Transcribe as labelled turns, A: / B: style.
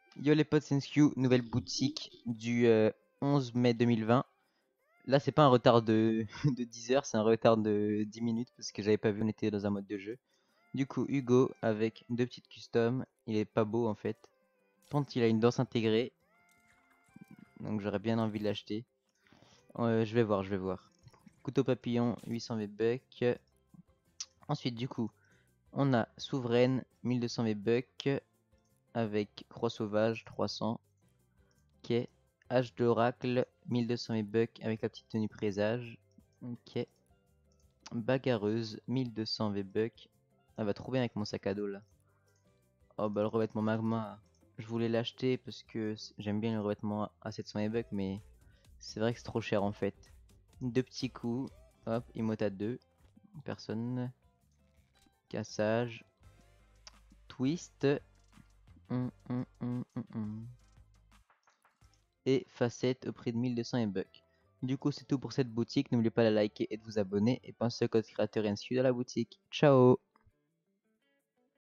A: Yo les potes, c'est Nskew, nouvelle boutique du 11 mai 2020. Là, c'est pas un retard de, de 10 heures, c'est un retard de 10 minutes parce que j'avais pas vu, on était dans un mode de jeu. Du coup, Hugo avec deux petites customs, il est pas beau en fait. Pente, il a une danse intégrée, donc j'aurais bien envie de l'acheter. Je vais voir, je vais voir. Couteau papillon, 800 V-Bucks. Ensuite, du coup, on a Souveraine, 1200 V-Bucks avec Croix Sauvage, 300. Ok. Hache d'oracle, 1200 V-Bucks avec la petite tenue présage. Ok. Bagarreuse, 1200 V-Bucks. Elle va trop bien avec mon sac à dos là. Oh bah le revêtement magma. Je voulais l'acheter parce que j'aime bien le revêtement à 700 V-Bucks, mais c'est vrai que c'est trop cher en fait. Deux petits coups. Hop, Imota 2. Personne. Cassage. Twist. Et facette au prix de 1200 V-Bucks. Du coup, c'est tout pour cette boutique. N'oubliez pas de la liker et de vous abonner. Et pensez au code créateur NSU dans la boutique. Ciao!